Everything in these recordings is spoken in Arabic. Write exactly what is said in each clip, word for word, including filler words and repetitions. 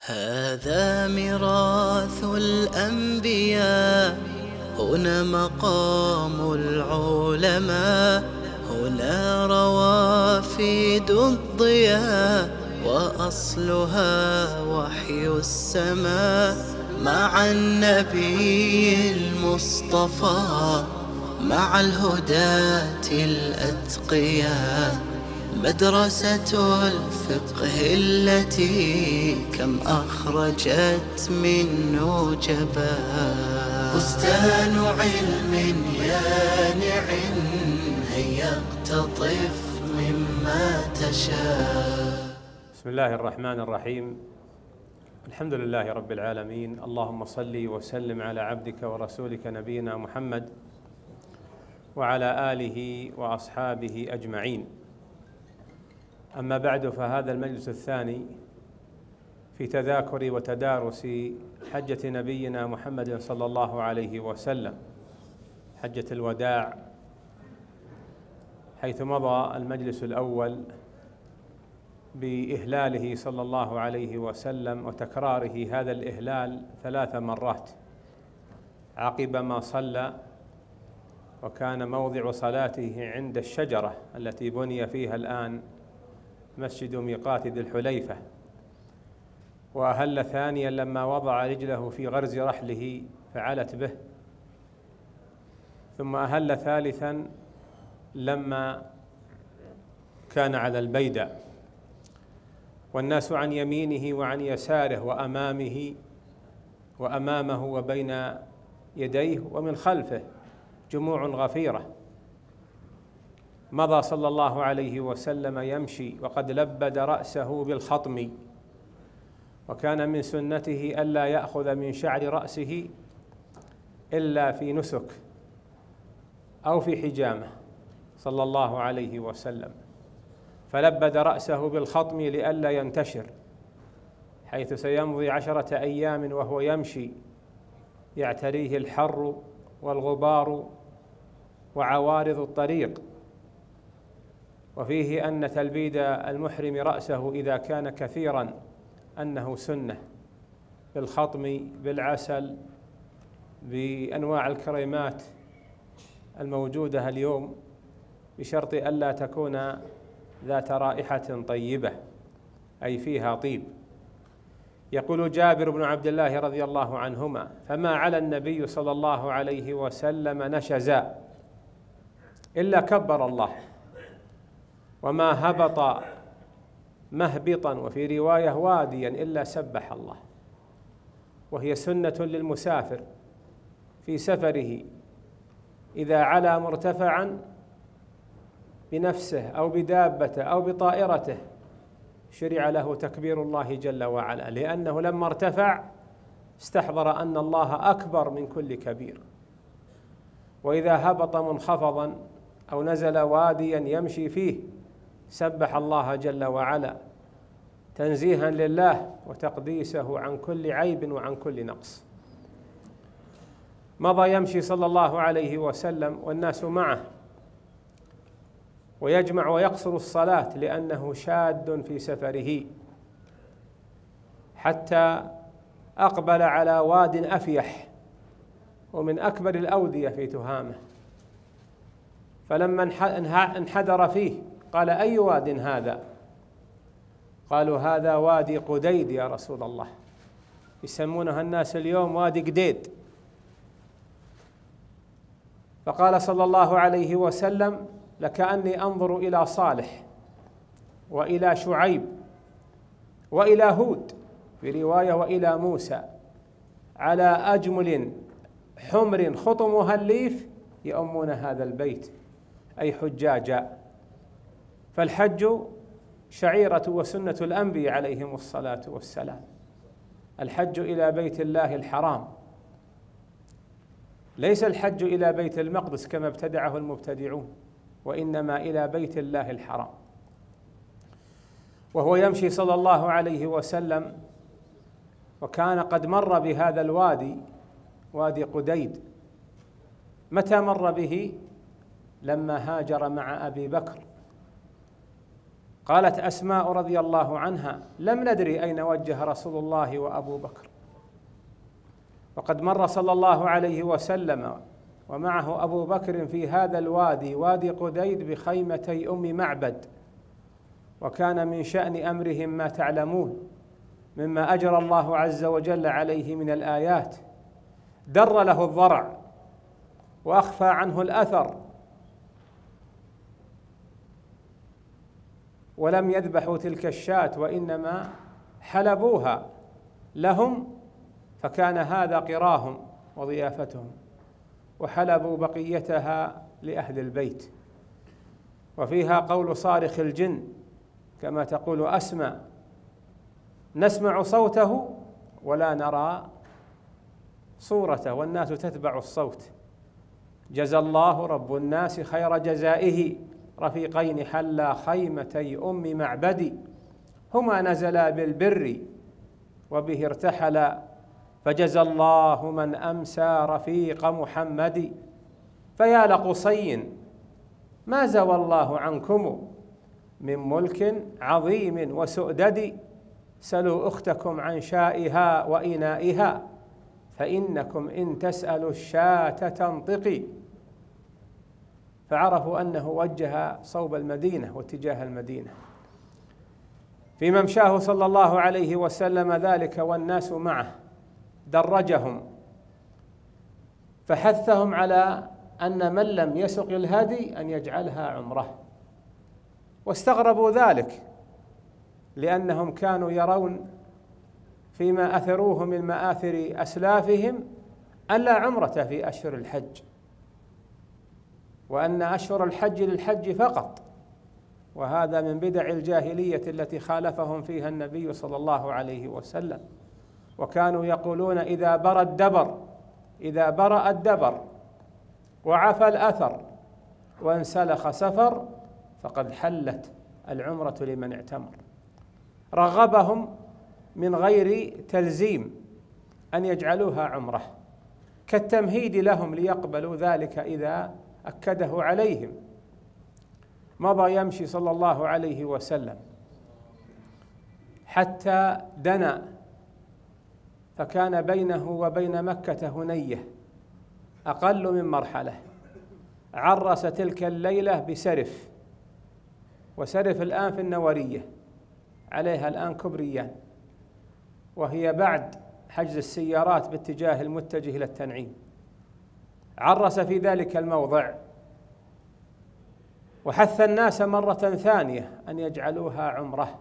هذا ميراث الأنبياء، هنا مقام العلماء، هنا روافد الضياء، وأصلها وحي السماء. مع النبي المصطفى، مع الهداة الأتقياء، مدرسة الفقه التي كم أخرجت من نجباء. بستان علم يانع، هيا اقتطف مما تشاء. بسم الله الرحمن الرحيم. الحمد لله رب العالمين، اللهم صل وسلم على عبدك ورسولك نبينا محمد وعلى آله وأصحابه أجمعين. أما بعد، فهذا المجلس الثاني في تذاكر وتدارس حجة نبينا محمد صلى الله عليه وسلم، حجة الوداع، حيث مضى المجلس الأول بإهلاله صلى الله عليه وسلم وتكراره هذا الإهلال ثلاث مرات عقب ما صلى، وكان موضع صلاته عند الشجرة التي بني فيها الآن مسجد ميقات ذي الحليفة، وأهل ثانيا لما وضع رجله في غرز رحله فعلت به، ثم أهل ثالثا لما كان على البيدة والناس عن يمينه وعن يساره وأمامه وأمامه وبين يديه ومن خلفه جموع غفيرة. مضى صلى الله عليه وسلم يمشي وقد لبد رأسه بالخطم، وكان من سنته ألا يأخذ من شعر رأسه إلا في نسك أو في حجامة صلى الله عليه وسلم، فلبد رأسه بالخطم لئلا ينتشر، حيث سيمضي عشرة أيام وهو يمشي يعتريه الحر والغبار وعوارض الطريق. وفيه أن تلبيد المحرم رأسه إذا كان كثيرا أنه سنة، بالخطم، بالعسل، بأنواع الكريمات الموجودة اليوم، بشرط ألا تكون ذات رائحة طيبة أي فيها طيب. يقول جابر بن عبد الله رضي الله عنهما: فما على النبي صلى الله عليه وسلم نشزا إلا كبر الله، وما هبط مهبطا وفي رواية واديا إلا سبح الله. وهي سنة للمسافر في سفره إذا علا مرتفعا بنفسه أو بدابته أو بطائرته شرع له تكبير الله جل وعلا، لأنه لما ارتفع استحضر أن الله أكبر من كل كبير. وإذا هبط منخفضا أو نزل واديا يمشي فيه سبح الله جل وعلا تنزيها لله وتقديسه عن كل عيب وعن كل نقص. مضى يمشي صلى الله عليه وسلم والناس معه، ويجمع ويقصر الصلاة لأنه شاد في سفره، حتى أقبل على واد أفيح ومن أكبر الأودية في تهامة، فلما انحدر فيه قال: أي واد هذا؟ قالوا: هذا وادي قديد يا رسول الله، يسمونها الناس اليوم وادي قديد. فقال صلى الله عليه وسلم: لكأني أنظر إلى صالح وإلى شعيب وإلى هود، في رواية وإلى موسى، على أجمل حمر خطمها الليف يؤمون هذا البيت، أي حجاجا. فالحج شعيرة وسنة الأنبياء عليهم الصلاة والسلام، الحج إلى بيت الله الحرام، ليس الحج إلى بيت المقدس كما ابتدعه المبتدعون، وإنما إلى بيت الله الحرام. وهو يمشي صلى الله عليه وسلم وكان قد مر بهذا الوادي، وادي قديد. متى مر به؟ لما هاجر مع أبي بكر قالت أسماء رضي الله عنها: لم ندري أين وجه رسول الله وأبو بكر، وقد مر صلى الله عليه وسلم ومعه أبو بكر في هذا الوادي، وادي قديد، بخيمتي أم معبد، وكان من شأن أمرهم ما تعلمون مما أجرى الله عز وجل عليه من الآيات. در له الضرع وأخفى عنه الأثر، ولم يذبحوا تلك الشاة وإنما حلبوها لهم، فكان هذا قراهم وضيافتهم، وحلبوا بقيتها لأهل البيت. وفيها قول صارخ الجن كما تقول أسماء: نسمع صوته ولا نرى صورته، والناس تتبع الصوت. جزى الله رب الناس خير جزائه رفيقين حلا خيمتي أم معبد، هما نزلا بالبر وبه ارتحلا، فجزى الله من أمسى رفيق محمد. فيا لقصي ما زوى الله عنكم من ملك عظيم وسؤدد، سلوا أختكم عن شائها وإنائها، فإنكم إن تسألوا الشاة تنطقي. فعرفوا أنه وجه صوب المدينة واتجاه المدينة. في ممشاه صلى الله عليه وسلم ذلك والناس معه درجهم، فحثهم على أن من لم يسق الهدي أن يجعلها عمره، واستغربوا ذلك لأنهم كانوا يرون فيما أثروه من مآثر أسلافهم أن لا عمرة في أشهر الحج، وأن أشهر الحج للحج فقط، وهذا من بدع الجاهلية التي خالفهم فيها النبي صلى الله عليه وسلم. وكانوا يقولون: إذا برى الدبر إذا برأ الدبر وعفى الأثر وانسلخ سفر فقد حلت العمرة لمن اعتمر. رغبهم من غير تلزيم أن يجعلوها عمرة، كالتمهيد لهم ليقبلوا ذلك إذا أكده عليهم. مضى يمشي صلى الله عليه وسلم حتى دنا، فكان بينه وبين مكة هنية أقل من مرحلة. عرس تلك الليلة بسرف، وسرف الآن في النورية، عليها الآن كبريان، وهي بعد حجز السيارات باتجاه المتجه إلى التنعيم. عرس في ذلك الموضع وحث الناس مرة ثانية أن يجعلوها عمرة،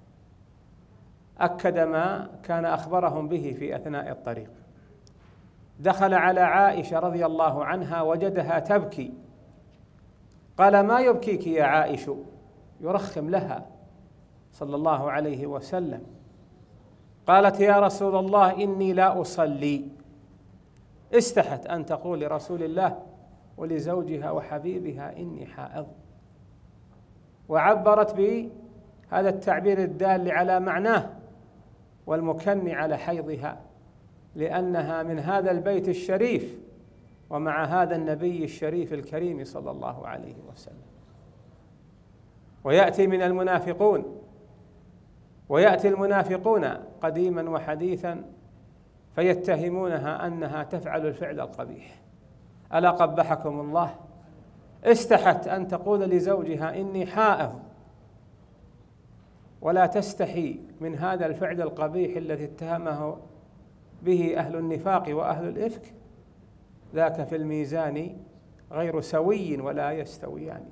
أكد ما كان أخبرهم به في أثناء الطريق. دخل على عائشة رضي الله عنها وجدها تبكي، قال: ما يبكيك يا عائشة؟ يرخم لها صلى الله عليه وسلم. قالت: يا رسول الله إني لا أصلي. استحت أن تقول لرسول الله ولزوجها وحبيبها: إني حائض، وعبرت بهذا التعبير الدال على معناه والمكن على حيضها، لأنها من هذا البيت الشريف ومع هذا النبي الشريف الكريم صلى الله عليه وسلم. ويأتي من المنافقون ويأتي المنافقون قديما وحديثا فيتهمونها أنها تفعل الفعل القبيح. ألا قبحكم الله، استحت أن تقول لزوجها: إني حائض، ولا تستحي من هذا الفعل القبيح الذي اتهمه به أهل النفاق وأهل الإفك. ذاك في الميزان غير سوي ولا يستويان.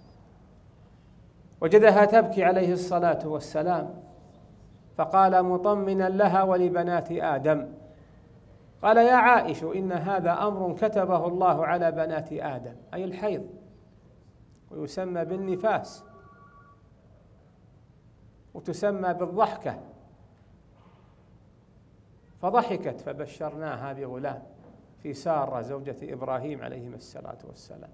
وجدها تبكي عليه الصلاة والسلام، فقال مطمنا لها ولبنات آدم، قال: يا عائشة إن هذا أمر كتبه الله على بنات آدم، أي الحيض، ويسمى بالنفاس، وتسمى بالضحكة. فضحكت فبشرناها بغلام، في سارة زوجة إبراهيم عليهما الصلاة والسلام.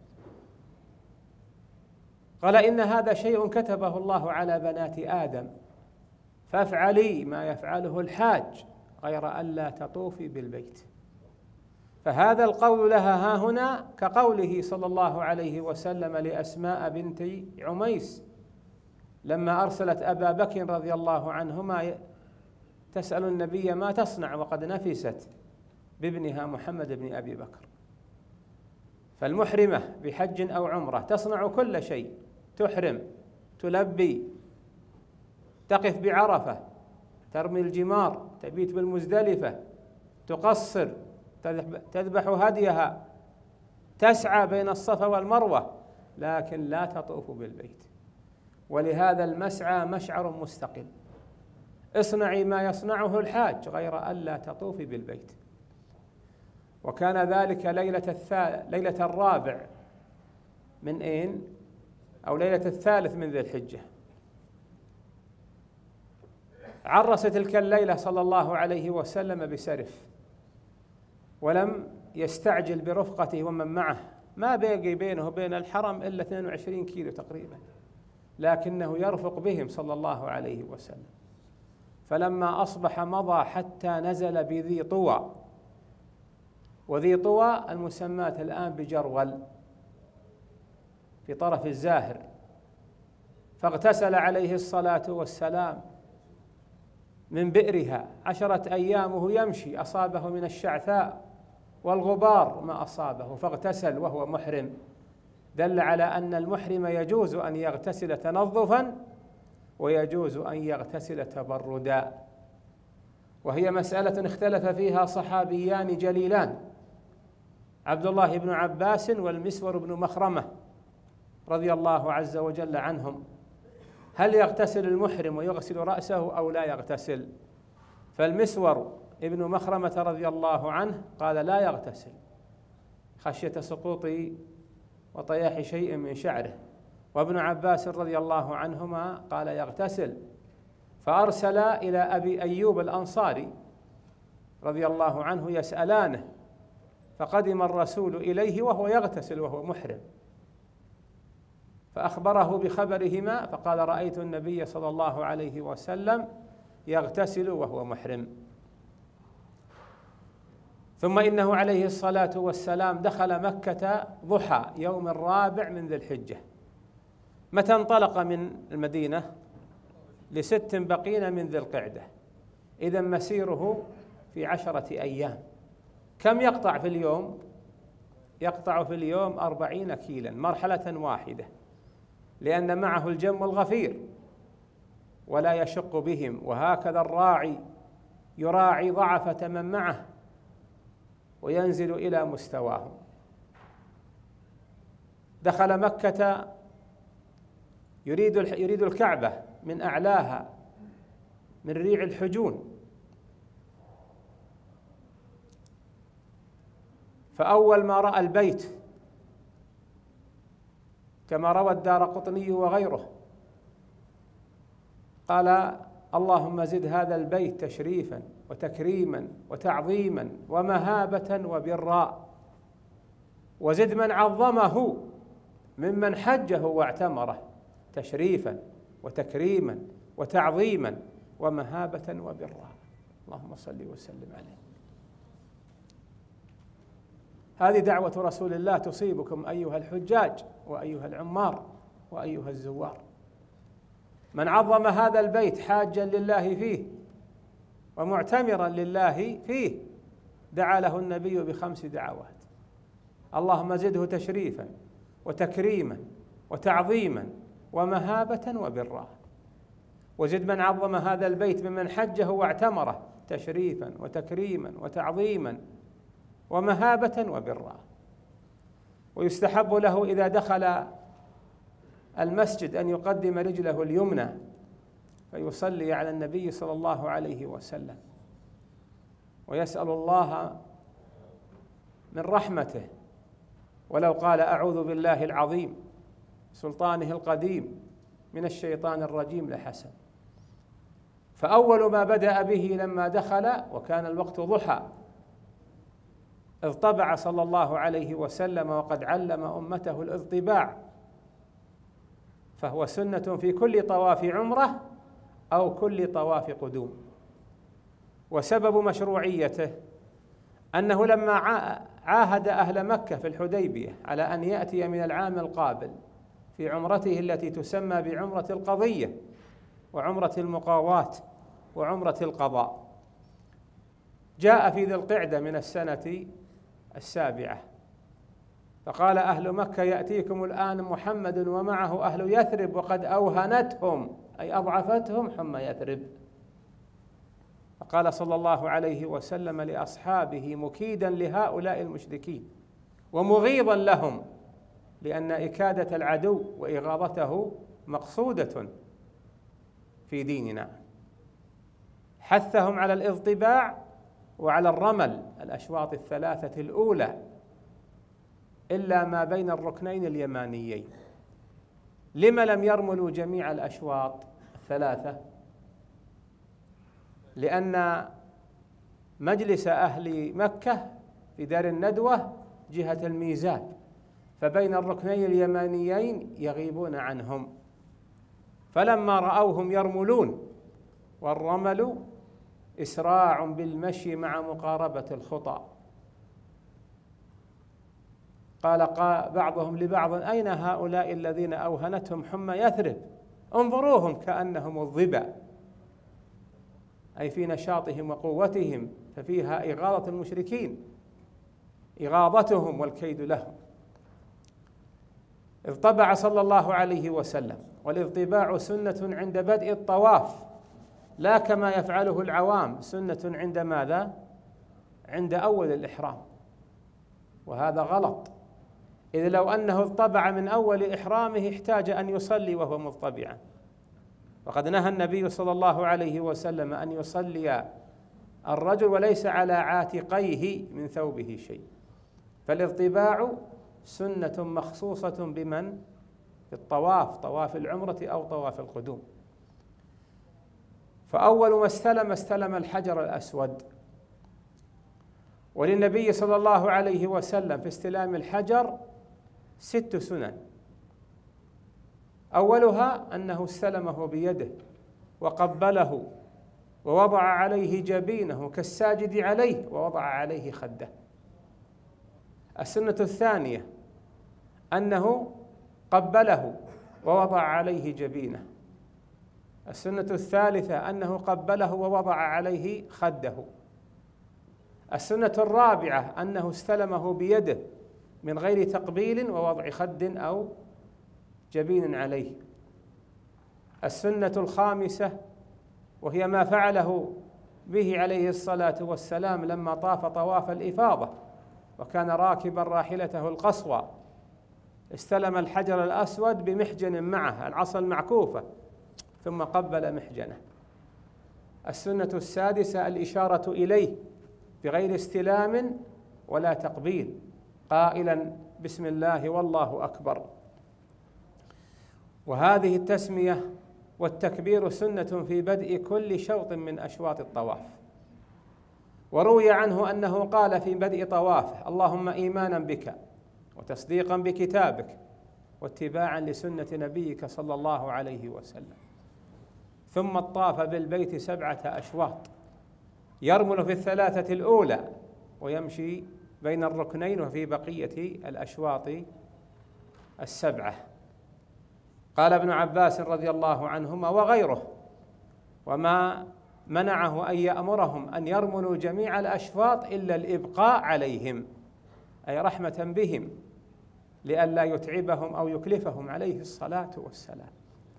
قال: إن هذا شيء كتبه الله على بنات آدم، فافعلي ما يفعله الحاج غير أن لا تطوفي بالبيت. فهذا القول لها ها هنا كقوله صلى الله عليه وسلم لأسماء بنت عميس لما أرسلت أبا بكر رضي الله عنهما تسأل النبي ما تصنع وقد نفست بابنها محمد بن أبي بكر. فالمحرمة بحج أو عمرة تصنع كل شيء، تحرم، تلبي، تقف بعرفة، ترمي الجمار، تبيت بالمزدلفة، تقصر، تذبح هديها، تسعى بين الصفا والمروة، لكن لا تطوف بالبيت. ولهذا المسعى مشعر مستقل، اصنعي ما يصنعه الحاج غير ألا تطوفي بالبيت. وكان ذلك ليلة الثالث ليلة الرابع من أين؟ أو ليلة الثالث من ذي الحجة. عرس تلك الليلة صلى الله عليه وسلم بسرف، ولم يستعجل برفقته ومن معه، ما بقي بينه وبين الحرم إلا اثنين وعشرين كيلو تقريبا، لكنه يرفق بهم صلى الله عليه وسلم. فلما أصبح مضى حتى نزل بذي طوى، وذي طوى المسماة الآن بجرول في طرف الزاهر، فاغتسل عليه الصلاة والسلام من بئرها. عشرة أيامه يمشي، أصابه من الشعثاء والغبار ما أصابه، فاغتسل وهو محرم. دل على أن المحرم يجوز أن يغتسل تنظفا ويجوز أن يغتسل تبردا، وهي مسألة اختلف فيها صحابيان جليلان، عبد الله بن عباس والمسور بن مخرمة رضي الله عز وجل عنهم، هل يغتسل المحرم ويغسل رأسه أو لا يغتسل؟ فالمسور ابن مخرمة رضي الله عنه قال لا يغتسل خشية سقوط وطياح شيء من شعره، وابن عباس رضي الله عنهما قال يغتسل. فأرسل إلى أبي أيوب الأنصاري رضي الله عنه يسألانه، فقدم الرسول إليه وهو يغتسل وهو محرم، فأخبره بخبرهما، فقال رأيت النبي صلى الله عليه وسلم يغتسل وهو محرم. ثم إنه عليه الصلاة والسلام دخل مكة ضحى يوم الرابع من ذي الحجة. متى انطلق من المدينة؟ لست بقين من ذي القعدة، إذا مسيره في عشرة أيام. كم يقطع في اليوم؟ يقطع في اليوم أربعين كيلا مرحلة واحدة، لأن معه الجم الغفير ولا يشق بهم، وهكذا الراعي يراعي ضعفة من معه وينزل إلى مستواهم. دخل مكة يريد يريد الكعبة من أعلاها من ريع الحجون، فأول ما رأى البيت كما روى الدارقطني وغيره قال اللهم زد هذا البيت تشريفا وتكريما وتعظيما ومهابة وبراء، وزد من عظمه ممن حجه واعتمره تشريفا وتكريما وتعظيما ومهابة وبراء. اللهم صل وسلم عليه. هذه دعوة رسول الله تصيبكم أيها الحجاج وأيها العمار وأيها الزوار. من عظم هذا البيت حاجا لله فيه ومعتمرا لله فيه دعا له النبي بخمس دعوات: اللهم زده تشريفا وتكريما وتعظيما ومهابة وبراء، وزد من عظم هذا البيت ممن حجه واعتمره تشريفا وتكريما وتعظيما ومهابة وبراء. ويستحب له إذا دخل المسجد أن يقدم رجله اليمنى فيصلي على النبي صلى الله عليه وسلم ويسأل الله من رحمته، ولو قال أعوذ بالله العظيم سلطانه القديم من الشيطان الرجيم لحسن. فأول ما بدأ به لما دخل وكان الوقت ضحى اضطبع صلى الله عليه وسلم، وقد علم أمته الاضطباع، فهو سنة في كل طواف عمرة أو كل طواف قدوم. وسبب مشروعيته أنه لما عاهد أهل مكة في الحديبية على أن يأتي من العام القابل في عمرته التي تسمى بعمرة القضية وعمرة المقاواة وعمرة القضاء. جاء في ذي القعدة من السنة السابعة، فقال أهل مكة: يأتيكم الآن محمد ومعه أهل يثرب وقد أوهنتهم، أي أضعفتهم حمى يثرب. فقال صلى الله عليه وسلم لأصحابه مكيدا لهؤلاء المشركين ومغيظا لهم، لأن إكادة العدو وإغاظته مقصودة في ديننا، حثهم على الاضطباع وعلى الرمل الأشواط الثلاثة الأولى إلا ما بين الركنين اليمانيين. لما لم يرملوا جميع الأشواط الثلاثة؟ لأن مجلس أهل مكة في دار الندوة جهة الميزاب، فبين الركنين اليمانيين يغيبون عنهم، فلما رأوهم يرملون، والرمل إسراع بالمشي مع مقاربة الخطى، قال بعضهم لبعض: أين هؤلاء الذين أوهنتهم حمى يثرب؟ انظروهم كأنهم الظبا، أي في نشاطهم وقوتهم، ففيها إغاظة المشركين، إغاظتهم والكيد لهم. اضطبع صلى الله عليه وسلم، والاضطباع سنة عند بدء الطواف، لا كما يفعله العوام، سنة عند ماذا؟ عند أول الإحرام، وهذا غلط، إذ لو أنه اضطبع من أول إحرامه احتاج أن يصلي وهو مضطبعا، وقد نهى النبي صلى الله عليه وسلم أن يصلي الرجل وليس على عاتقيه من ثوبه شيء. فالاضطباع سنة مخصوصة بمن؟ بالطواف، طواف العمرة أو طواف القدوم. فأول ما استلم استلم الحجر الأسود، وللنبي صلى الله عليه وسلم في استلام الحجر ست سنن. أولها أنه استلمه بيده وقبله ووضع عليه جبينه كالساجد عليه ووضع عليه خده. السنة الثانية أنه قبله ووضع عليه جبينه. السنة الثالثة أنه قبله ووضع عليه خده. السنة الرابعة أنه استلمه بيده من غير تقبيل ووضع خد أو جبين عليه. السنة الخامسة وهي ما فعله به عليه الصلاة والسلام لما طاف طواف الإفاضة وكان راكبا راحلته القصوى، استلم الحجر الأسود بمحجن معه، العصا المعكوفة، ثم قبل محجنه. السنة السادسة الإشارة إليه بغير استلام ولا تقبيل، قائلا بسم الله والله أكبر. وهذه التسمية والتكبير سنة في بدء كل شوط من أشواط الطواف. وروي عنه أنه قال في بدء طوافه: اللهم إيمانا بك وتصديقا بكتابك واتباعا لسنة نبيك صلى الله عليه وسلم. ثم طاف بالبيت سبعة أشواط، يرمل في الثلاثة الأولى ويمشي بين الركنين وفي بقية الأشواط السبعة. قال ابن عباس رضي الله عنهما وغيره: وما منعه أن يأمرهم أن يرملوا جميع الأشواط إلا الإبقاء عليهم، أي رحمة بهم لئلا يتعبهم أو يكلفهم عليه الصلاة والسلام.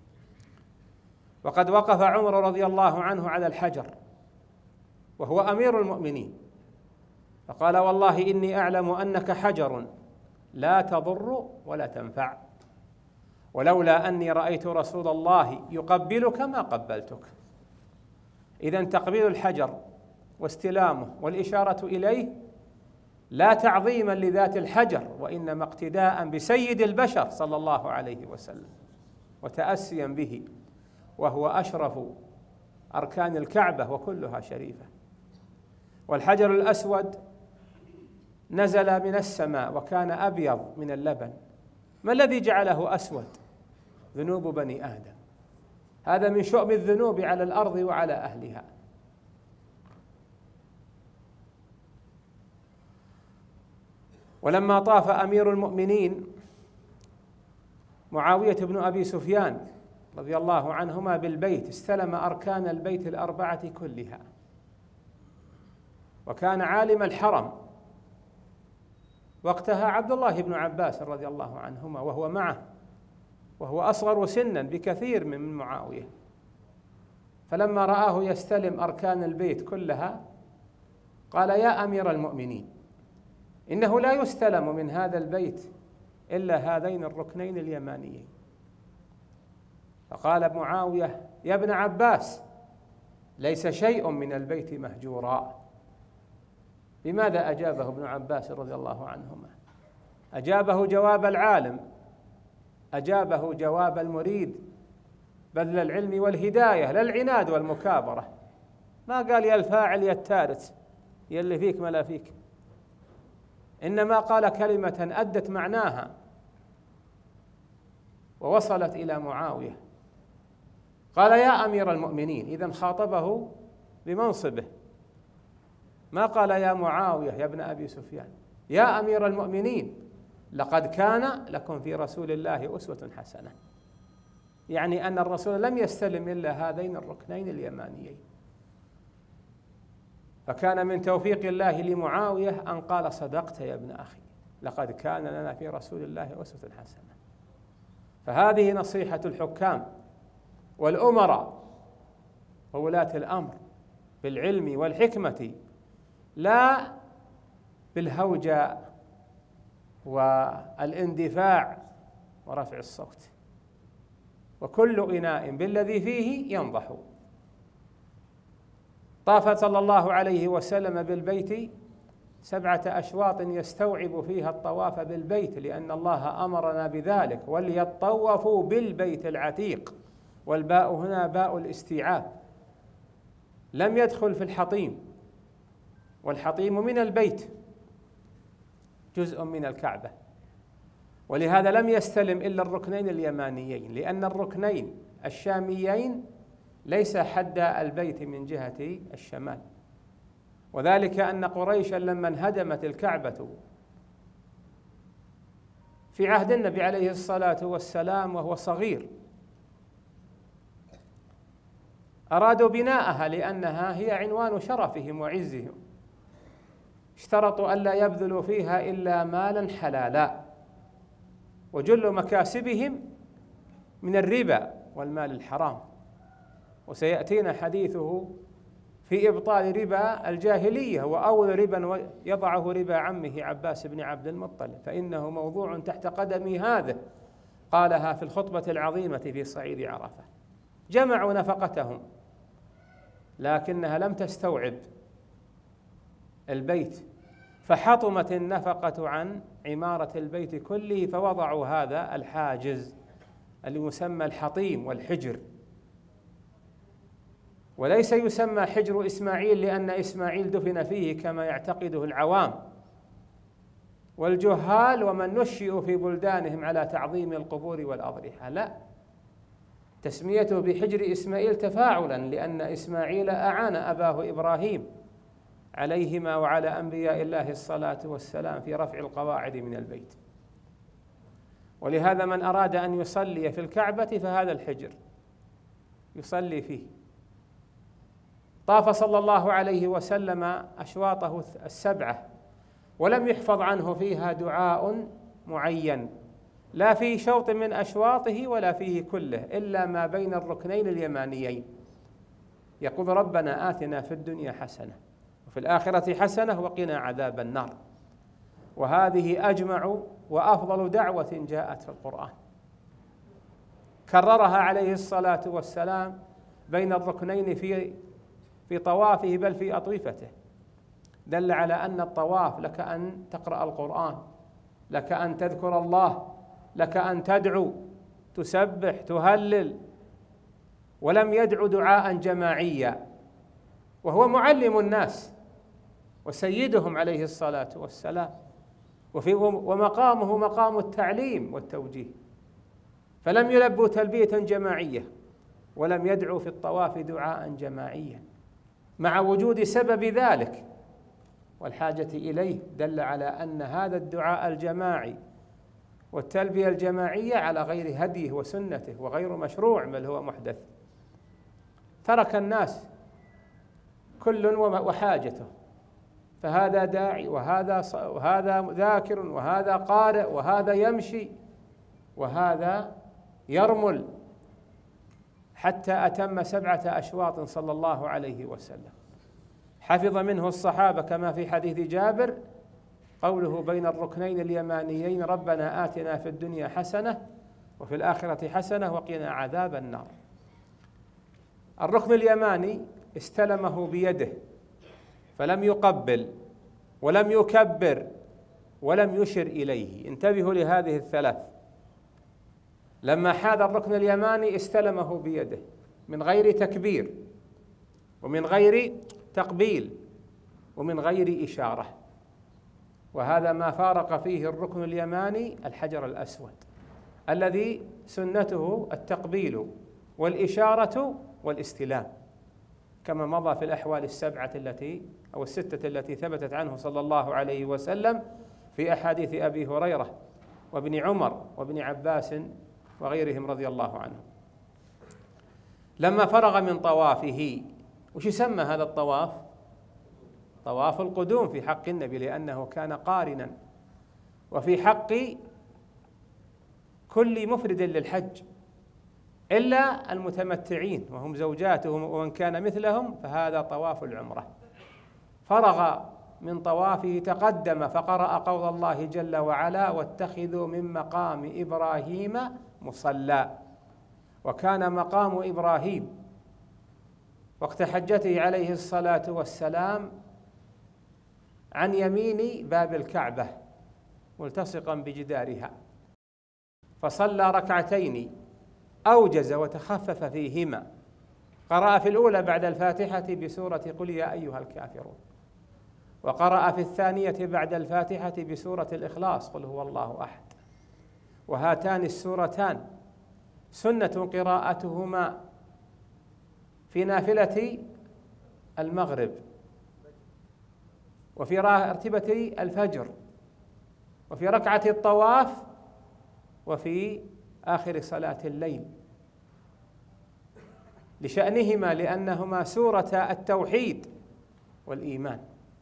وقد وقف عمر رضي الله عنه على الحجر وهو أمير المؤمنين، فقال: والله إني أعلم أنك حجر لا تضر ولا تنفع، ولولا أني رأيت رسول الله يقبلك ما قبلتك. إذن تقبيل الحجر واستلامه والإشارة إليه لا تعظيما لذات الحجر، وإنما اقتداء بسيد البشر صلى الله عليه وسلم وتأسيا به، وهو أشرف أركان الكعبة وكلها شريفة. والحجر الأسود نزل من السماء وكان أبيض من اللبن. ما الذي جعله أسود؟ ذنوب بني آدم. هذا من شؤم الذنوب على الأرض وعلى أهلها. ولما طاف أمير المؤمنين معاوية بن أبي سفيان رضي الله عنهما بالبيت، استلم أركان البيت الأربعة كلها، وكان عالم الحرم وقتها عبد الله بن عباس رضي الله عنهما وهو معه، وهو أصغر سنا بكثير من معاوية. فلما رآه يستلم أركان البيت كلها قال: يا أمير المؤمنين، إنه لا يستلم من هذا البيت إلا هذين الركنين اليمانيين. فقال معاوية: يا ابن عباس، ليس شيء من البيت مهجورا. بماذا أجابه ابن عباس رضي الله عنهما؟ أجابه جواب العالم، أجابه جواب المريد بذل العلم والهداية، لا العناد والمكابرة. ما قال يا الفاعل يا التارث، يا اللي فيك ما لا فيك، إنما قال كلمة أدت معناها ووصلت إلى معاوية. قال: يا أمير المؤمنين، إذن خاطبه بمنصبه، ما قال يا معاوية يا ابن أبي سفيان، يا أمير المؤمنين، لقد كان لكم في رسول الله أسوة حسنة. يعني أن الرسول لم يستلم إلا هذين الركنين اليمانيين. فكان من توفيق الله لمعاوية أن قال: صدقت يا ابن أخي، لقد كان لنا في رسول الله أسوة حسنة. فهذه نصيحة الحكام والأمراء وولاة الأمر، بالعلم والحكمة، لا بالهوجاء والاندفاع ورفع الصوت. وكل إناء بالذي فيه ينضح. طاف صلى الله عليه وسلم بالبيت سبعة أشواط يستوعب فيها الطواف بالبيت، لأن الله أمرنا بذلك: وليطوفوا بالبيت العتيق. والباء هنا باء الاستيعاب، لم يدخل في الحطيم، والحطيم من البيت جزء من الكعبة، ولهذا لم يستلم إلا الركنين اليمانيين، لأن الركنين الشاميين ليس حد البيت من جهة الشمال. وذلك أن قريشا لما انهدمت الكعبة في عهد النبي عليه الصلاة والسلام وهو صغير، أرادوا بناءها لأنها هي عنوان شرفهم وعزهم، اشترطوا ألا يبذلوا فيها إلا مالا حلالا، وجل مكاسبهم من الربا والمال الحرام، وسيأتينا حديثه في إبطال ربا الجاهلية، وأول ربا يضعه ربا عمه عباس بن عبد المطلب، فإنه موضوع تحت قدمي هذا، قالها في الخطبة العظيمة في صعيد عرفة. جمعوا نفقتهم لكنها لم تستوعب البيت، فحطمت النفقة عن عمارة البيت كله، فوضعوا هذا الحاجز اللي يسمى الحطيم والحجر. وليس يسمى حجر إسماعيل لأن إسماعيل دفن فيه كما يعتقده العوام والجهال ومن نشئوا في بلدانهم على تعظيم القبور والأضرحة، لا، تسميته بحجر إسماعيل تفاعلا لأن إسماعيل أعان أباه إبراهيم عليهما وعلى أنبياء الله الصلاة والسلام في رفع القواعد من البيت. ولهذا من أراد أن يصلي في الكعبة فهذا الحجر يصلي فيه. طاف صلى الله عليه وسلم أشواطه السبعة ولم يحفظ عنه فيها دعاء معين، لا في شوط من أشواطه ولا فيه كله، إلا ما بين الركنين اليمانيين، يقول: ربنا آتنا في الدنيا حسنة وفي الآخرة حسنة وقنا عذاب النار. وهذه أجمع وأفضل دعوة جاءت في القرآن، كررها عليه الصلاة والسلام بين الركنين في في طوافه بل في أطوفته، دل على أن الطواف لك أن تقرأ القرآن، لك أن تذكر الله، لك أن تدعو، تسبح، تهلل، ولم يدعو دعاء جماعيا، وهو معلم الناس وسيدهم عليه الصلاة والسلام، وفي ومقامه مقام التعليم والتوجيه، فلم يلبوا تلبية جماعية ولم يدعوا في الطواف دعاء جماعيا، مع وجود سبب ذلك والحاجة إليه، دل على أن هذا الدعاء الجماعي والتلبية الجماعية على غير هديه وسنته وغير مشروع بل هو محدث. ترك الناس كل وحاجته، فهذا داعي وهذا وهذا ذاكر وهذا قارئ وهذا يمشي وهذا يرمل، حتى أتم سبعة أشواط صلى الله عليه وسلم. حفظ منه الصحابة كما في حديث جابر قوله بين الركنين اليمانيين ربنا آتنا في الدنيا حسنة وفي الآخرة حسنة وقنا عذاب النار. الركن اليماني استلمه بيده فلم يقبل ولم يكبر ولم يشر إليه. انتبهوا لهذه الثلاث. لما حاذ الركن اليماني استلمه بيده من غير تكبير ومن غير تقبيل ومن غير إشارة، وهذا ما فارق فيه الركن اليماني الحجر الأسود الذي سنته التقبيل والإشارة والاستلام، كما مضى في الأحوال السبعة التي أو الستة التي ثبتت عنه صلى الله عليه وسلم في أحاديث أبي هريرة وابن عمر وابن عباس وغيرهم رضي الله عنهم. لما فرغ من طوافه، وش يسمى هذا الطواف؟ طواف القدوم في حق النبي لأنه كان قارنا، وفي حق كل مفرد للحج إلا المتمتعين وهم زوجاتهم ومن كان مثلهم فهذا طواف العمرة. فرغ من طوافه تقدم فقرأ قول الله جل وعلا واتخذوا من مقام إبراهيم مصلى. وكان مقام إبراهيم وقت حجته عليه الصلاة والسلام عن يمين باب الكعبة ملتصقا بجدارها، فصلى ركعتين أوجز وتخفف فيهما. قرأ في الأولى بعد الفاتحة بسورة قل يا أيها الكافرون، وقرأ في الثانية بعد الفاتحة بسورة الإخلاص قل هو الله أحد. وهاتان السورتان سنة قراءتهما في نافلة المغرب وفي راتبة الفجر وفي ركعة الطواف وفي آخر صلاة الليل، لشأنهما لأنهما سورة التوحيد والإيمان.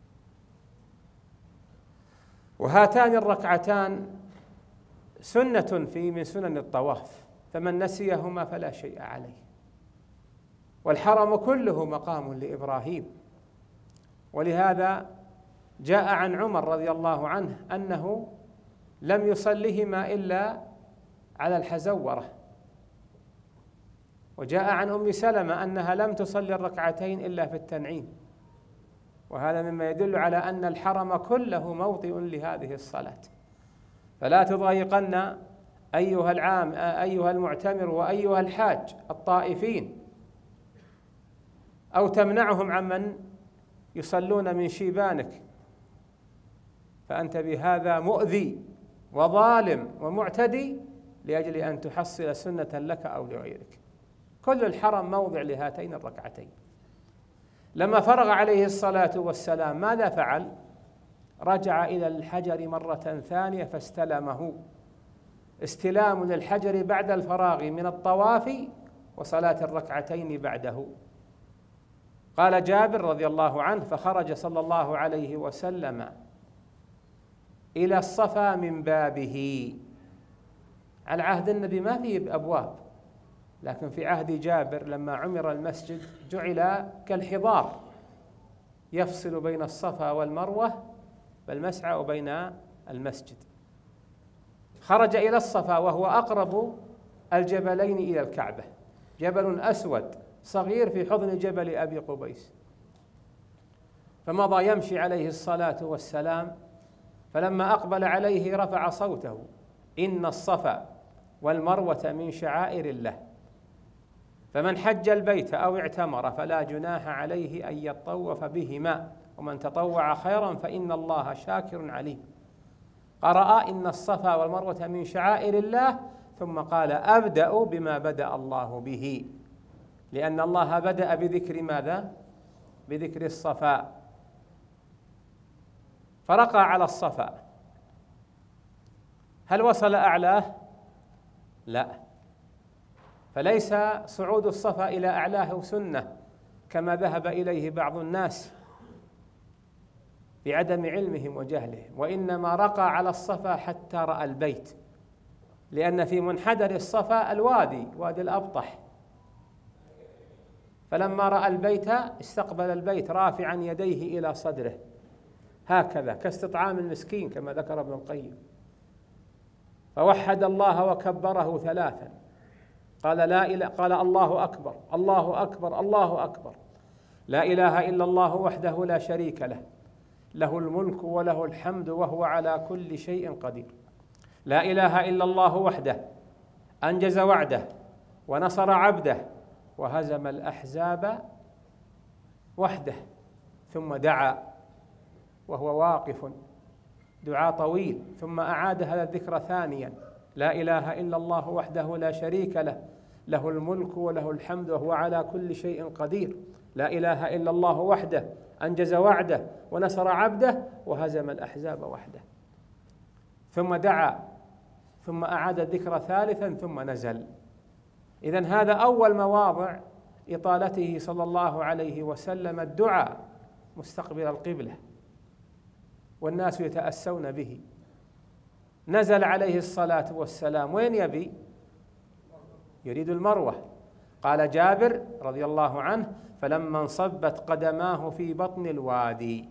وهاتان الركعتان سنة في من سنن الطواف، فمن نسيهما فلا شيء عليه. والحرم كله مقام لإبراهيم، ولهذا جاء عن عمر رضي الله عنه أنه لم يصلهما إلا على الحزورة، وجاء عن أم سلمة أنها لم تصلي الركعتين إلا في التنعيم، وهذا مما يدل على أن الحرم كله موطئ لهذه الصلاة. فلا تضايقن أيها العام أيها المعتمر وأيها الحاج الطائفين، أو تمنعهم عمن يصلون من شيبانك، فأنت بهذا مؤذي وظالم ومعتدي لأجل أن تحصل سنة لك أو لغيرك. كل الحرم موضع لهاتين الركعتين. لما فرغ عليه الصلاة والسلام ماذا فعل؟ رجع إلى الحجر مرة ثانية فاستلمه استلام للحجر بعد الفراغ من الطواف وصلاة الركعتين بعده. قال جابر رضي الله عنه فخرج صلى الله عليه وسلم إلى الصفا من بابه. على عهد النبي ما فيه أبواب، لكن في عهد جابر لما عمر المسجد جعل كالحضار يفصل بين الصفا والمروة بالمسعى وبين المسجد. خرج إلى الصفا وهو أقرب الجبلين إلى الكعبة، جبل أسود صغير في حضن جبل أبي قبيس، فمضى يمشي عليه الصلاة والسلام، فلما أقبل عليه رفع صوته إن الصفا والمروة من شعائر الله، فمن حج البيت أو اعتمر فلا جناح عليه أن يطوف بهما، ومن تطوع خيرا فإن الله شاكر عليم. قرأ إن الصفا والمروة من شعائر الله، ثم قال أبدأ بما بدأ الله به، لأن الله بدأ بذكر ماذا؟ بذكر الصفا. فرقى على الصفا هل وصل أعلاه؟ لا. فليس صعود الصفا إلى أعلاه سنة كما ذهب إليه بعض الناس بعدم علمهم وجهلهم، وإنما رقى على الصفا حتى رأى البيت، لأن في منحدر الصفا الوادي، وادي الأبطح، فلما رأى البيت استقبل البيت رافعا يديه إلى صدره هكذا كاستطعام المسكين كما ذكر ابن القيم، فوحد الله وكبره ثلاثا، قال لا إله قال الله أكبر الله أكبر الله أكبر، لا إله إلا الله وحده لا شريك له، له الملك وله الحمد وهو على كل شيء قدير، لا إله إلا الله وحده أنجز وعده ونصر عبده وهزم الأحزاب وحده. ثم دعا وهو واقف دعاء طويل، ثم أعاد هذا الذكر ثانيا، لا إله إلا الله وحده لا شريك له، له الملك وله الحمد وهو على كل شيء قدير، لا إله إلا الله وحده أنجز وعده ونصر عبده وهزم الأحزاب وحده. ثم دعا، ثم أعاد الذكر ثالثا، ثم نزل. إذن هذا أول مواضع إطالته صلى الله عليه وسلم الدعاء مستقبل القبلة، والناس يتأسون به. نزل عليه الصلاة والسلام، وين يبي؟ يريد المروة. قال جابر رضي الله عنه: فلما انصبت قدماه في بطن الوادي،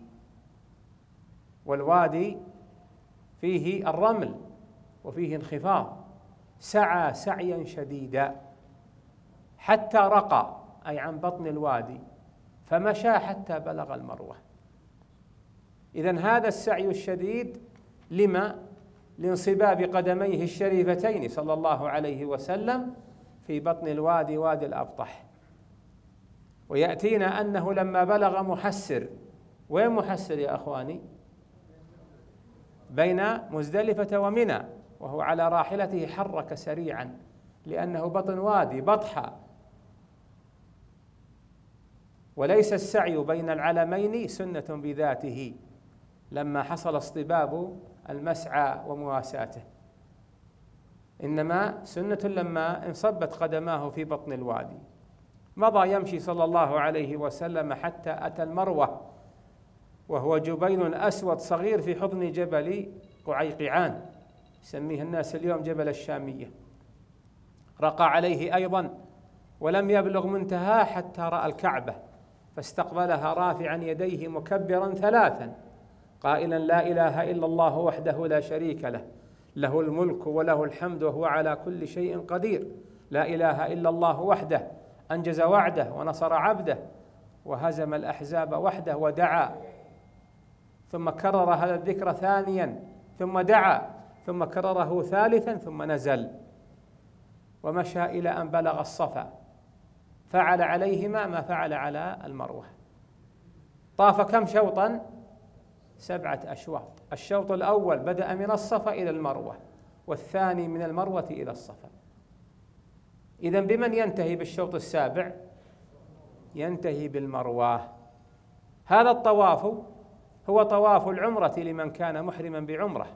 والوادي فيه الرمل وفيه انخفاض، سعى سعيا شديدا حتى رقى، أي عن بطن الوادي، فمشى حتى بلغ المروة. إذن هذا السعي الشديد لما؟ لانصباب قدميه الشريفتين صلى الله عليه وسلم في بطن الوادي، وادي الأبطح. ويأتينا أنه لما بلغ محسر، وين محسر يا أخواني؟ بين مزدلفة ومنى، وهو على راحلته حرك سريعا لأنه بطن وادي بطحة. وليس السعي بين العلمين سنة بذاته لما حصل اصطباب المسعى ومواساته، إنما سنة لما انصبت قدماه في بطن الوادي. مضى يمشي صلى الله عليه وسلم حتى أتى المروة، وهو جبين أسود صغير في حضن جبل قعيقعان، يسميه الناس اليوم جبل الشامية. رقى عليه أيضا ولم يبلغ منتهاه حتى رأى الكعبة، فاستقبلها رافعا يديه مكبرا ثلاثا قائلا: لا إله إلا الله وحده لا شريك له، له الملك وله الحمد وهو على كل شيء قدير، لا إله إلا الله وحده أنجز وعده ونصر عبده وهزم الأحزاب وحده. ودعا، ثم كرر هذا الذكر ثانيا، ثم دعا، ثم كرره ثالثا، ثم نزل ومشى إلى أن بلغ الصفا، فعل عليهما ما فعل على المروة. طاف كم شوطا؟ سبعة أشواط. الشوط الأول بدأ من الصفا إلى المروة، والثاني من المروة إلى الصفا. إذن بمن ينتهي بالشوط السابع؟ ينتهي بالمروة. هذا الطواف هو طواف العمرة لمن كان محرما بعمرة،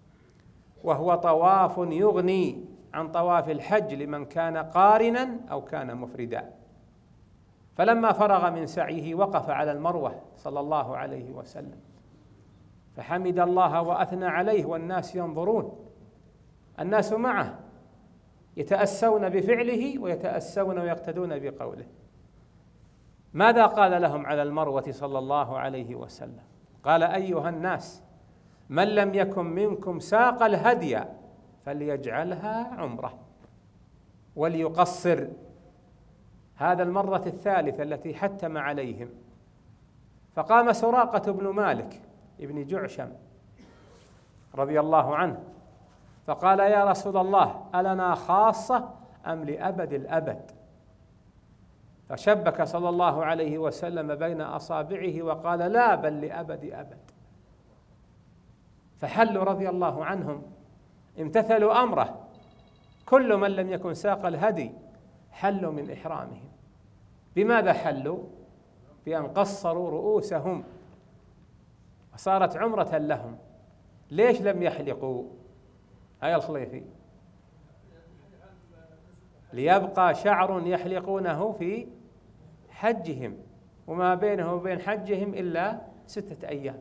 وهو طواف يغني عن طواف الحج لمن كان قارنا أو كان مفردا. فلما فرغ من سعيه وقف على المروة صلى الله عليه وسلم، فحمد الله وأثنى عليه، والناس ينظرون، الناس معه يتأسون بفعله ويتأسون ويقتدون بقوله. ماذا قال لهم على المروة صلى الله عليه وسلم؟ قال: أيها الناس، من لم يكن منكم ساق الهدي فليجعلها عمرة وليقصر. هذا المرة الثالثة التي حتم عليهم. فقام سراقة بن مالك ابن جعشم رضي الله عنه فقال: يا رسول الله، ألنا خاصة أم لأبد الأبد؟ فشبك صلى الله عليه وسلم بين أصابعه وقال: لا، بل لأبد أبد. فحلوا رضي الله عنهم، امتثلوا أمره، كل من لم يكن ساق الهدي حلوا من إحرامهم. بماذا حلوا؟ بأن قصروا رؤوسهم وصارت عمرة لهم. ليش لم يحلقوا؟ هاي الخليفي، ليبقى شعر يحلقونه في حجهم، وما بينه وبين حجهم إلا ستة أيام.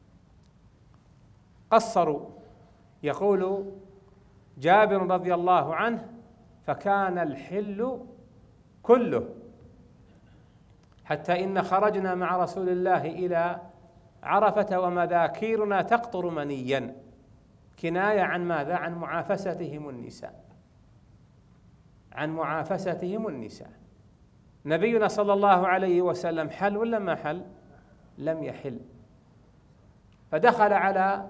قصروا. يقول جابر رضي الله عنه: فكان الحل كله، حتى إن خرجنا مع رسول الله إلى عرفة ومذاكيرنا تقطر منيا، كناية عن ماذا؟ عن معافستهم النساء، عن معافستهم النساء. نبينا صلى الله عليه وسلم حل ولا ما حل؟ لم يحل. فدخل على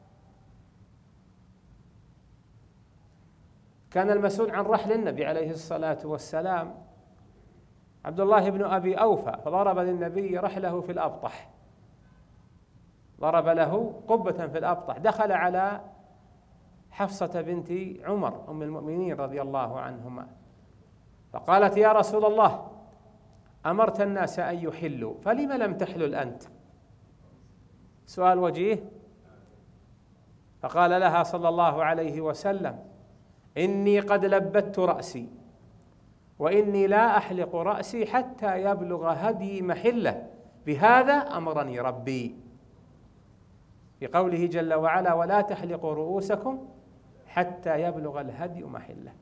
كان المسؤول عن رحل النبي عليه الصلاة والسلام عبد الله بن أبي أوفى، فضرب للنبي رحله في الأبطح، ضرب له قبة في الأبطح. دخل على حفصة بنت عمر أم المؤمنين رضي الله عنهما، فقالت: يا رسول الله، أمرت الناس أن يحلوا، فلم لم تحلل أنت؟ سؤال وجيه. فقال لها صلى الله عليه وسلم: إني قد لبت رأسي، وإني لا أحلق رأسي حتى يبلغ هدي محله، بهذا أمرني ربي، في قوله جل وعلا: ولا تحلقوا رؤوسكم حتى يبلغ الهدي محله.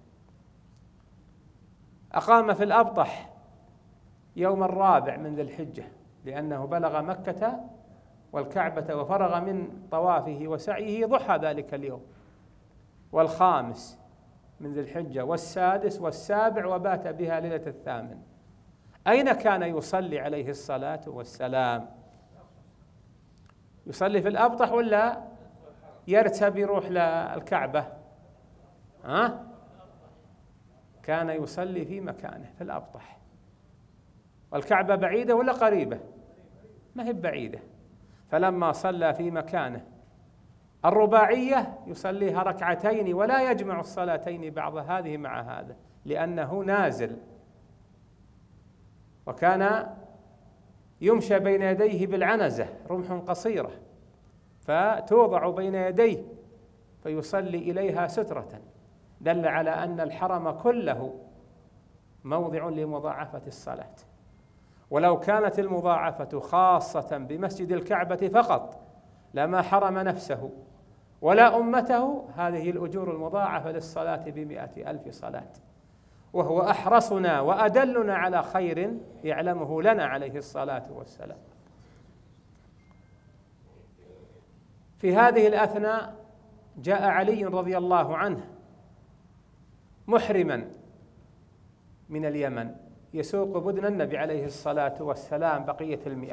أقام في الأبطح يوم الرابع من ذي الحجة، لأنه بلغ مكة والكعبة وفرغ من طوافه وسعيه ضحى ذلك اليوم، والخامس من ذي الحجة والسادس والسابع، وبات بها ليلة الثامن. أين كان يصلي عليه الصلاة والسلام؟ يصلي في الأبطح ولا يرتب يروح للكعبة؟ ها؟ كان يصلي في مكانه في الأبطح. والكعبة بعيدة ولا قريبة؟ ما هي بعيدة. فلما صلى في مكانه الرباعية يصليها ركعتين، ولا يجمع الصلاتين بعض هذه مع هذا، لأنه نازل. وكان يمشى بين يديه بالعنزة، رمح قصيرة، فتوضع بين يديه فيصلي إليها سترة، دل على أن الحرم كله موضع لمضاعفة الصلاة. ولو كانت المضاعفة خاصة بمسجد الكعبة فقط لما حرم نفسه ولا أمته هذه الأجور المضاعفة للصلاة بمئة ألف صلاة، وهو أحرصنا وأدلنا على خير يعلمه لنا عليه الصلاة والسلام. في هذه الأثناء جاء علي رضي الله عنه محرما من اليمن يسوق بدن النبي عليه الصلاة والسلام بقية المئة،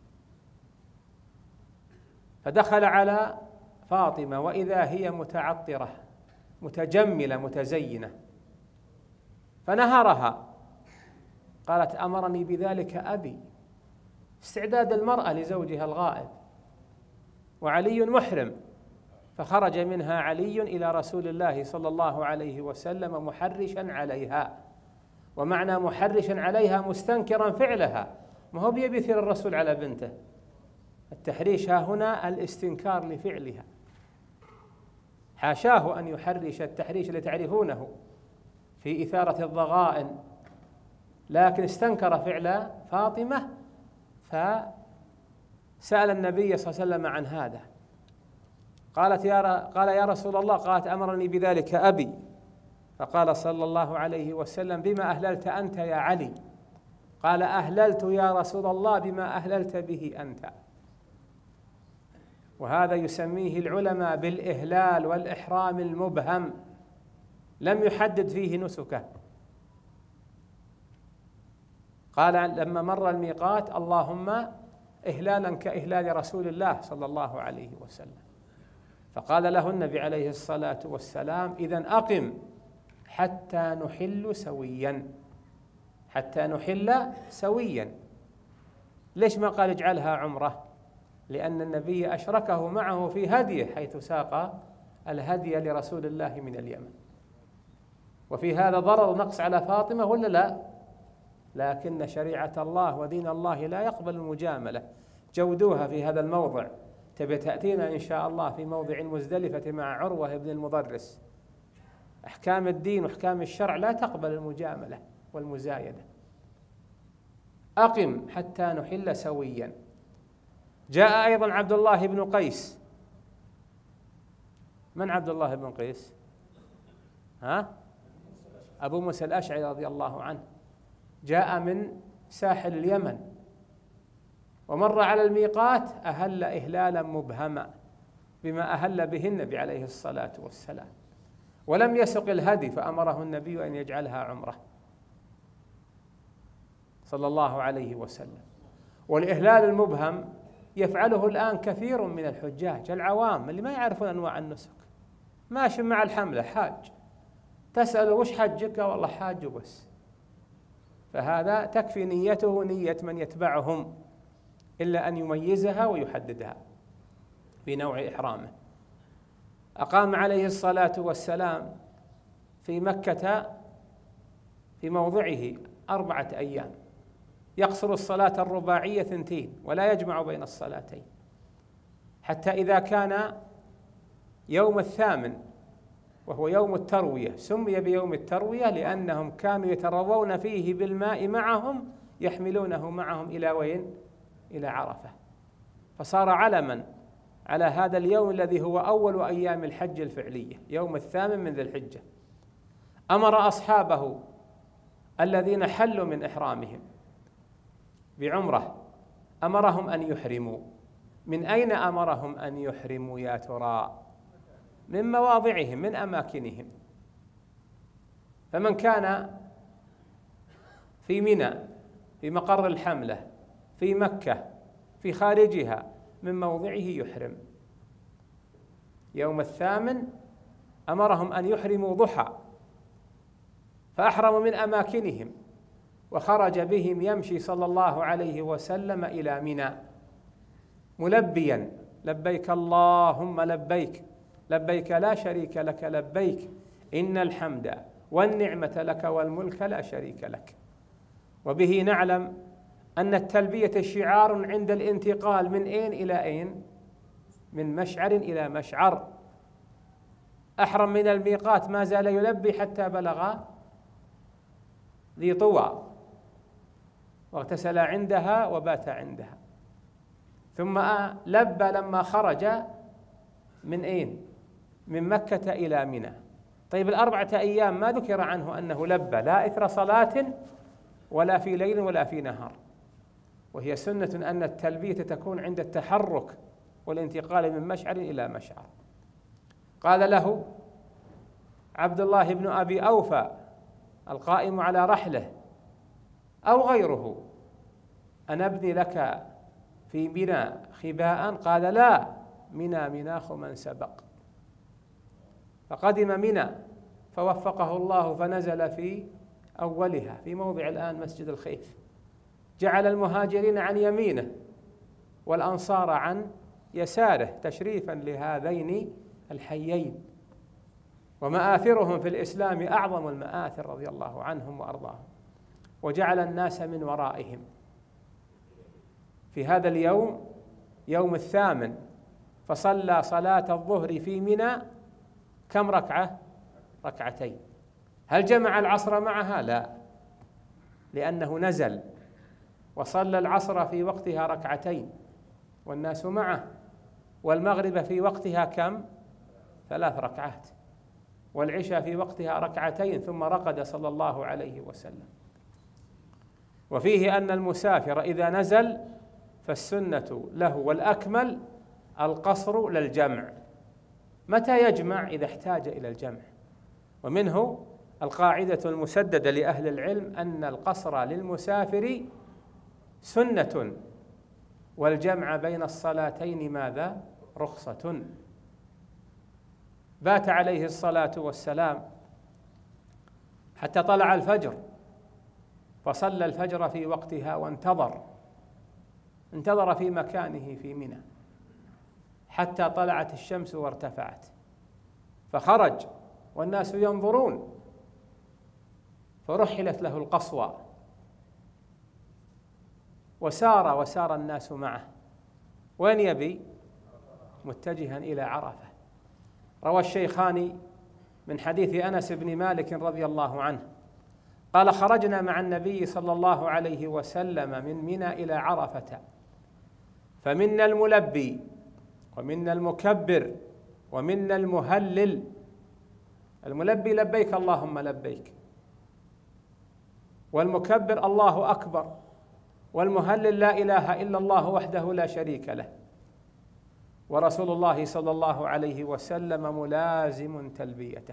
فدخل على فاطمة وإذا هي متعطرة متجملة متزينة، فنهرها. قالت: أمرني بذلك أبي، استعداد المرأة لزوجها الغائب، وعلي محرم. فخرج منها علي إلى رسول الله صلى الله عليه وسلم محرشا عليها، ومعنى محرشا عليها مستنكرا فعلها، ما هو بيثير الرسول على بنته. التحريش ها هنا الاستنكار لفعلها، حاشاه أن يحرش التحريش اللي تعرفونه في إثارة الضغائن، لكن استنكر فعل فاطمة، فسأل النبي صلى الله عليه وسلم عن هذا. قالت يا قال يا رسول الله، قالت: أمرني بذلك أبي. فقال صلى الله عليه وسلم: بما أهللت أنت يا علي؟ قال: أهللت يا رسول الله بما أهللت به أنت. وهذا يسميه العلماء بالإهلال والإحرام المبهم، لم يحدد فيه نسكه. قال لما مر الميقات: اللهم إهلالا كإهلال رسول الله صلى الله عليه وسلم. فقال له النبي عليه الصلاة والسلام: إذن أقم حتى نحل سويا، حتى نحل سويا. ليش ما قال اجعلها عمرة؟ لأن النبي أشركه معه في هديه حيث ساق الهدي لرسول الله من اليمن. وفي هذا ضرر نقص على فاطمة ولا لا؟ لكن شريعة الله ودين الله لا يقبل المجاملة. جودوها في هذا الموضع، تبي تأتينا إن شاء الله في موضع مزدلفة مع عروة بن المضرس. أحكام الدين وأحكام الشرع لا تقبل المجاملة والمزايدة. أقم حتى نحل سويا. جاء أيضا عبد الله بن قيس. من عبد الله بن قيس؟ ها؟ أبو موسى الأشعري رضي الله عنه، جاء من ساحل اليمن ومر على الميقات، أهل إهلالا مبهما بما أهل به النبي عليه الصلاة والسلام، ولم يسق الهدي، فأمره النبي أن يجعلها عمرة صلى الله عليه وسلم. والإهلال المبهم يفعله الآن كثير من الحجاج العوام اللي ما يعرفون أنواع النسك، ماشي مع الحملة حاج، تسأله وش حجك؟ والله حاج بس. فهذا تكفي نيته نية من يتبعهم، إلا أن يميزها ويحددها في نوع إحرامه. أقام عليه الصلاة والسلام في مكة في موضعه أربعة أيام، يقصر الصلاة الرباعية ثنتين ولا يجمع بين الصلاتين، حتى إذا كان يوم الثامن وهو يوم التروية، سمي بيوم التروية لأنهم كانوا يتروون فيه بالماء معهم، يحملونه معهم إلى وين؟ إلى عرفة، فصار علما على هذا اليوم الذي هو أول أيام الحج الفعلية، يوم الثامن من ذي الحجة. أمر أصحابه الذين حلوا من إحرامهم بعمرة، أمرهم أن يحرموا. من أين أمرهم أن يحرموا يا ترى؟ من مواضعهم، من أماكنهم. فمن كان في منى، في مقر الحملة، في مكة، في خارجها، من موضعه يحرم. يوم الثامن أمرهم أن يحرموا ضحى، فأحرموا من أماكنهم، وخرج بهم يمشي صلى الله عليه وسلم إلى منى ملبيا لبيك اللهم لبيك لبيك لا شريك لك لبيك إن الحمد والنعمة لك والملك لا شريك لك. وبه نعلم أن التلبية شعار عند الانتقال من أين إلى أين؟ من مشعر إلى مشعر. أحرم من الميقات ما زال يلبي حتى بلغ ذي طوى، واغتسل عندها وبات عندها، ثم لبى لما خرج من أين؟ من مكة إلى منى. طيب الأربعة أيام ما ذكر عنه أنه لبى، لا إثر صلاة ولا في ليل ولا في نهار، وهي سنة أن التلبية تكون عند التحرك والانتقال من مشعر إلى مشعر. قال له عبد الله بن أبي أوفى القائم على رحله أو غيره: أنا أبني لك في منى خباء؟ قال: لا، منى مناخ من سبق. فقدم منى فوفقه الله فنزل في أولها في موضع الآن مسجد الخيف، جعل المهاجرين عن يمينه والأنصار عن يساره تشريفا لهذين الحيين، ومآثرهم في الإسلام أعظم المآثر رضي الله عنهم وأرضاهم، وجعل الناس من ورائهم. في هذا اليوم يوم الثامن فصلى صلاة الظهر في منى كم ركعة؟ ركعتين. هل جمع العصر معها؟ لا، لأنه نزل وصلى العصر في وقتها ركعتين والناس معه، والمغرب في وقتها كم؟ ثلاث ركعات، والعشاء في وقتها ركعتين، ثم رقد صلى الله عليه وسلم. وفيه أن المسافر إذا نزل فالسنة له والأكمل القصر للجمع. متى يجمع؟ إذا احتاج إلى الجمع. ومنه القاعدة المسددة لأهل العلم أن القصر للمسافر سنة، والجمع بين الصلاتين ماذا؟ رخصة. بات عليه الصلاة والسلام حتى طلع الفجر، فصلى الفجر في وقتها وانتظر انتظر في مكانه في منى حتى طلعت الشمس وارتفعت، فخرج والناس ينظرون، فرحلت له القصوى وسار وسار الناس معه. وين يبي؟ متجها إلى عرفة. روى الشيخان من حديث أنس بن مالك رضي الله عنه قال: خرجنا مع النبي صلى الله عليه وسلم من منى إلى عرفة، فمنا الملبي ومنا المكبر ومنا المهلل. الملبي لبيك اللهم لبيك، والمكبر الله أكبر، والمهلل لا إله إلا الله وحده لا شريك له. ورسول الله صلى الله عليه وسلم ملازم تلبيته.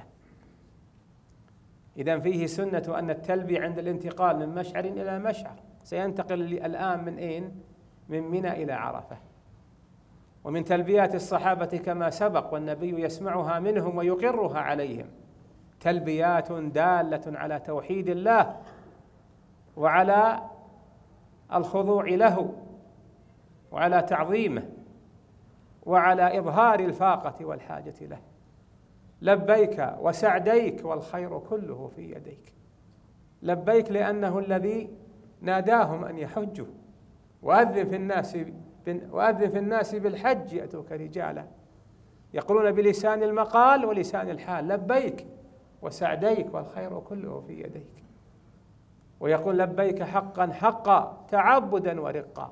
إذن فيه سنة أن التلبية عند الانتقال من مشعر إلى مشعر. سينتقل الآن من أين؟ من منى إلى عرفة. ومن تلبيات الصحابة كما سبق والنبي يسمعها منهم ويقرها عليهم تلبيات دالة على توحيد الله وعلى الخضوع له وعلى تعظيمه وعلى إظهار الفاقة والحاجة له. لبيك وسعديك والخير كله في يديك. لبيك لأنه الذي ناداهم أن يحجوا، وأذن في الناس وأذن في الناس بالحج يأتوك رجالا يقولون بلسان المقال ولسان الحال: لبيك وسعديك والخير كله في يديك. ويقول: لبيك حقا حقا تعبدا ورقا.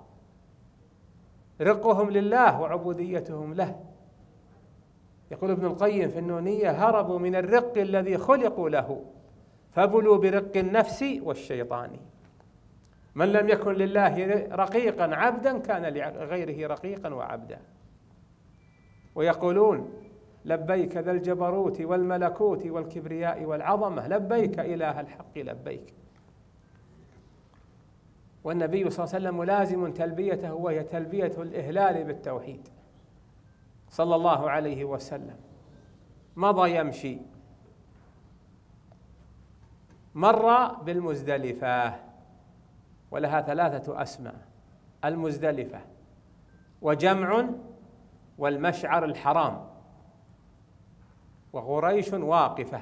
رقهم لله وعبوديتهم له. يقول ابن القيم في النونية: هربوا من الرق الذي خلقوا له فبلوا برق النفس والشيطان. من لم يكن لله رقيقا عبدا كان لغيره رقيقا وعبدا. ويقولون: لبيك ذا الجبروت والملكوت والكبرياء والعظمة، لبيك إله الحق لبيك. والنبي صلى الله عليه وسلم ملازم تلبيته، وهي تلبية الإهلال بالتوحيد صلى الله عليه وسلم. مضى يمشي، مر بالمزدلفة، ولها ثلاثة أسماء: المزدلفة وجمع والمشعر الحرام وقريش واقفة.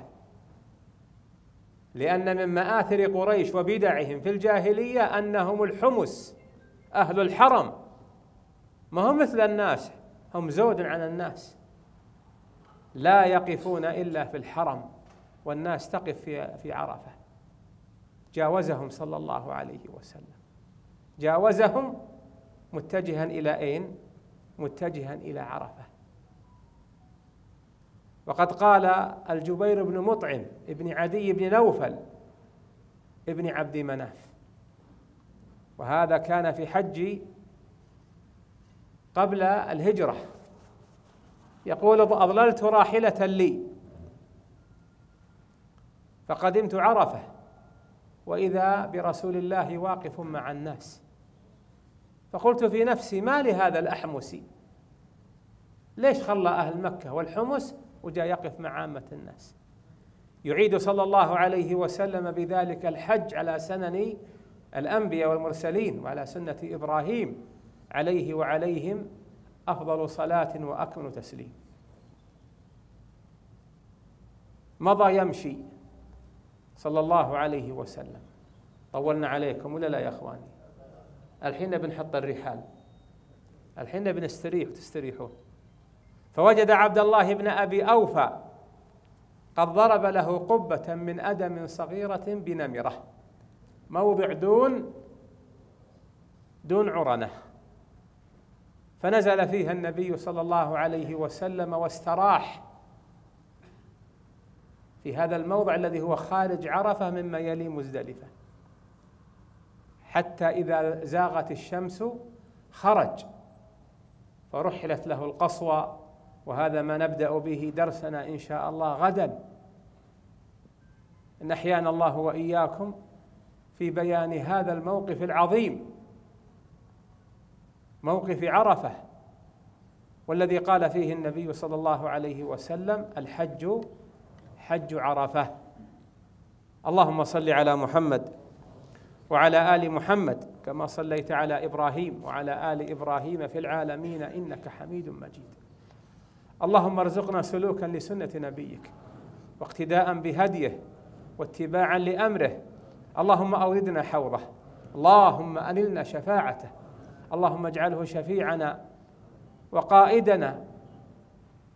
لأن من مآثر قريش وبدعهم في الجاهلية أنهم الحمس، أهل الحرم، ما هم مثل الناس، هم زود عن الناس، لا يقفون إلا في الحرم والناس تقف في في عرفة. جاوزهم صلى الله عليه وسلم، جاوزهم متجها إلى أين؟ متجها إلى عرفة. وقد قال الجبير بن مطعم ابن عدي بن نوفل ابن عبد مناف، وهذا كان في حج قبل الهجرة، يقول: أضللت راحلة لي فقدمت عرفة وإذا برسول الله واقف مع الناس، فقلت في نفسي: ما لهذا الأحمس؟ ليش خلى أهل مكة والحمس وجاء يقف مع عامة الناس؟ يعيد صلى الله عليه وسلم بذلك الحج على سنن الأنبياء والمرسلين وعلى سنة إبراهيم عليه وعليهم أفضل صلاة وأكمل تسليم. مضى يمشي صلى الله عليه وسلم. طولنا عليكم ولا لا يا أخواني؟ الحين بنحط الرحال، الحين بنستريح وتستريحون. فوجد عبد الله بن أبي أوفى قد ضرب له قبة من أدم صغيرة بنمرة، موضع دون دون عرنة، فنزل فيها النبي صلى الله عليه وسلم واستراح في هذا الموضع الذي هو خارج عرفة مما يلي مزدلفة، حتى إذا زاغت الشمس خرج فرحلت له القصوى. وهذا ما نبدأ به درسنا إن شاء الله غدا، إن أحيانا الله وإياكم في بيان هذا الموقف العظيم، موقف عرفة، والذي قال فيه النبي صلى الله عليه وسلم: الحج حج عرفة. اللهم صل على محمد وعلى آل محمد كما صليت على إبراهيم وعلى آل إبراهيم في العالمين إنك حميد مجيد. اللهم ارزقنا سلوكا لسنة نبيك واقتداء بهديه واتباعا لأمره. اللهم أوردنا حوضه، اللهم أنلنا شفاعته، اللهم اجعله شفيعنا وقائدنا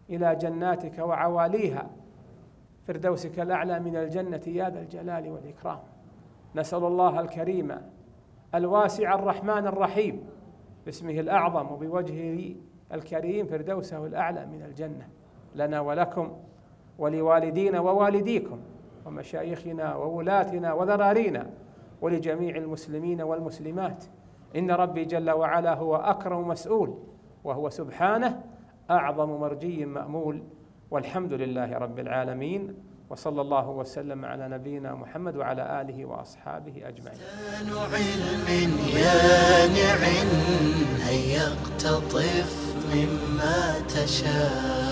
إلى جناتك وعواليها، فردوسك الأعلى من الجنة يا ذا الجلال والإكرام. نسأل الله الكريم الواسع الرحمن الرحيم باسمه الأعظم وبوجهه الكريم فردوسه الأعلى من الجنة لنا ولكم ولوالدينا ووالديكم ومشايخنا وولاتنا وذرارينا ولجميع المسلمين والمسلمات. إن ربي جل وعلا هو أكرم مسؤول، وهو سبحانه أعظم مرجي مأمول، والحمد لله رب العالمين، وصلى الله وسلم على نبينا محمد وعلى آله وأصحابه أجمعين. علم يانع هيا اقتطف مما تشاء